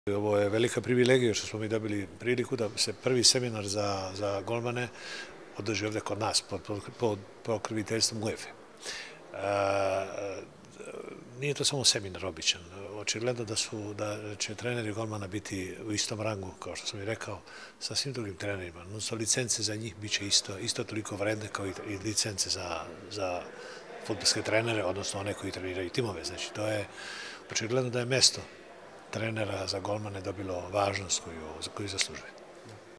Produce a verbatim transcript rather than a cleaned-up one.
Ovo je velika privilegija što smo mi dobili priliku da se prvi seminar za, za golmane održi ovde kod nas pod, pod, pod pokroviteljstvom UEFA. E, nije to samo seminar običan. Očigledno da su da će treneri golmana biti u istom rangu, kao što sam i rekao, sa svim drugim trenerima. Odnosno, licence za njih biće isto, isto toliko vredne kao i, i licence za, za fudbalske trenere, odnosno one koji treniraju timove. Znači, to je očigledno da je mesto trenera za golmane dobilo važnost koju, koju zaslužuje.